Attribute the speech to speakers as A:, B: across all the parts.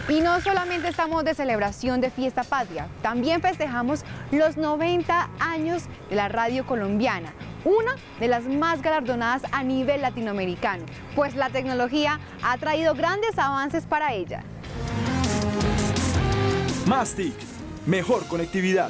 A: Y no solamente estamos de celebración de fiesta patria, también festejamos los 90 años de la radio colombiana, una de las más galardonadas a nivel latinoamericano, pues la tecnología ha traído grandes avances para ella.
B: Mastic, mejor conectividad.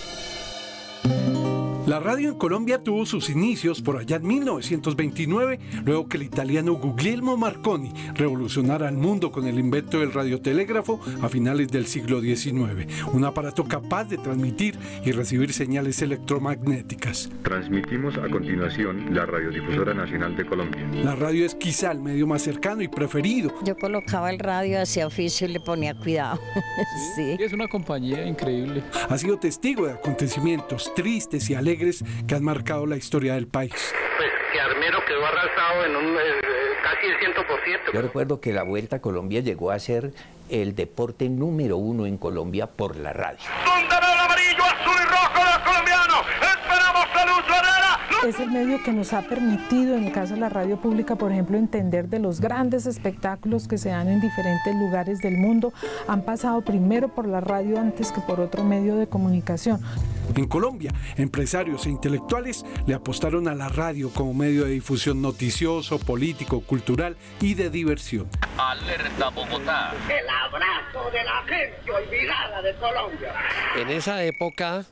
B: La radio en Colombia tuvo sus inicios por allá en 1929, luego que el italiano Guglielmo Marconi revolucionara el mundo con el invento del radiotelégrafo a finales del siglo XIX, un aparato capaz de transmitir y recibir señales electromagnéticas.
C: Transmitimos a continuación la Radiodifusora Nacional de Colombia.
B: La radio es quizá el medio más cercano y preferido.
D: Yo colocaba el radio hacia oficio y le ponía cuidado. Sí.
E: Es una compañía increíble.
B: Ha sido testigo de acontecimientos tristes y alegres que han marcado la historia del país.
F: Pues que Armero quedó arrasado en casi el 100%.
G: Yo recuerdo que la Vuelta a Colombia llegó a ser el deporte número 1 en Colombia por la radio.
F: ¿Dónde ve el amarillo, azul y rojo de los colombianos? ¡Esperamos a Luz Herrera!
H: Es el medio que nos ha permitido, en el caso de la radio pública, por ejemplo, entender de los grandes espectáculos que se dan en diferentes lugares del mundo. Han pasado primero por la radio antes que por otro medio de comunicación.
B: En Colombia, empresarios e intelectuales le apostaron a la radio como medio de difusión noticioso, político, cultural y de diversión.
F: Alerta Bogotá. El abrazo de la gente olvidada de Colombia.
I: En esa época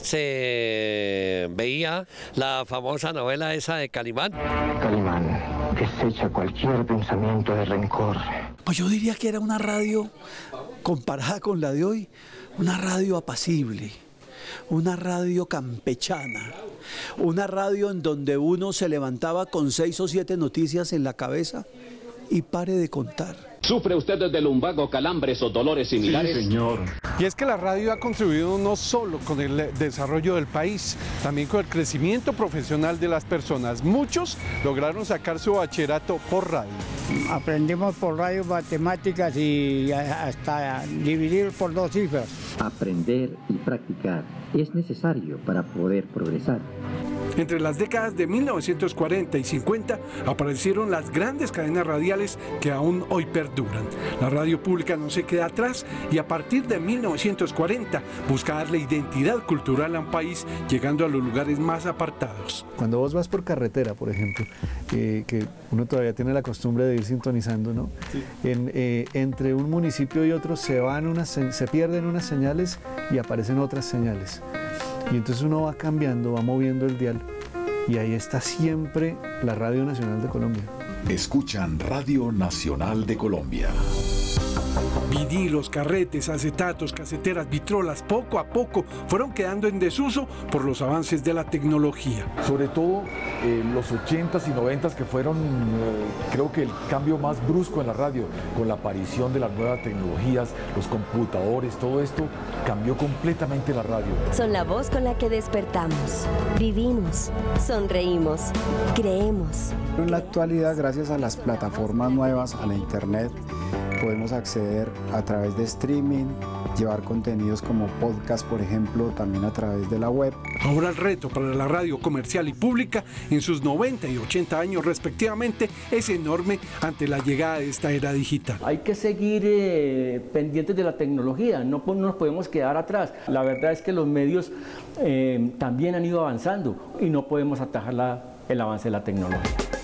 I: se veía la famosa novela esa de Calimán.
J: Calimán desecha cualquier pensamiento de rencor.
K: Pues yo diría que era una radio, comparada con la de hoy, una radio apacible. Una radio campechana, una radio en donde uno se levantaba con 6 o 7 noticias en la cabeza y pare de contar.
L: ¿Sufre usted de lumbago, calambres o dolores similares?
B: Sí, señor. Y es que la radio ha contribuido no solo con el desarrollo del país, también con el crecimiento profesional de las personas. Muchos lograron sacar su bachillerato por radio.
M: Aprendimos por radio matemáticas y hasta dividir por 2 cifras.
N: Aprender y practicar es necesario para poder progresar.
B: Entre las décadas de 1940 y 50 aparecieron las grandes cadenas radiales que aún hoy perduran. La radio pública no se queda atrás y a partir de 1940 busca darle identidad cultural a un país, llegando a los lugares más apartados.
O: Cuando vos vas por carretera, por ejemplo, que uno todavía tiene la costumbre de ir sintonizando, ¿no? Sí. Entre un municipio y otro se pierden unas señales y aparecen otras señales. Y entonces uno va cambiando, va moviendo el dial y ahí está siempre la Radio Nacional de Colombia.
P: Escuchan Radio Nacional de Colombia.
B: Vinilos, carretes, acetatos, caseteras, vitrolas, poco a poco fueron quedando en desuso por los avances de la tecnología.
Q: Sobre todo los 80s y 90s que fueron, creo que el cambio más brusco en la radio, con la aparición de las nuevas tecnologías, los computadores, todo esto cambió completamente la radio.
R: Son la voz con la que despertamos, vivimos, sonreímos, creemos.
S: En la actualidad, gracias a las plataformas nuevas, a la internet, podemos acceder a través de streaming, llevar contenidos como podcast, por ejemplo, también a través de la web.
B: Ahora el reto para la radio comercial y pública en sus 90 y 80 años respectivamente es enorme ante la llegada de esta era digital.
T: Hay que seguir pendientes de la tecnología, no nos podemos quedar atrás. La verdad es que los medios también han ido avanzando y no podemos atajar el avance de la tecnología.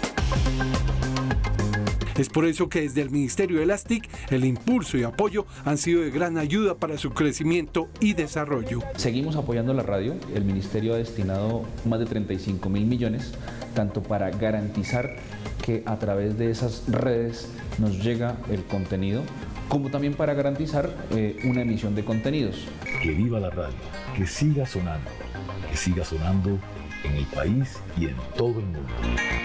B: Es por eso que desde el Ministerio de las TIC el impulso y apoyo han sido de gran ayuda para su crecimiento y desarrollo.
E: Seguimos apoyando la radio. El Ministerio ha destinado más de 35.000 millones, tanto para garantizar que a través de esas redes nos llega el contenido, como también para garantizar una emisión de contenidos.
P: Que viva la radio, que siga sonando en el país y en todo el mundo.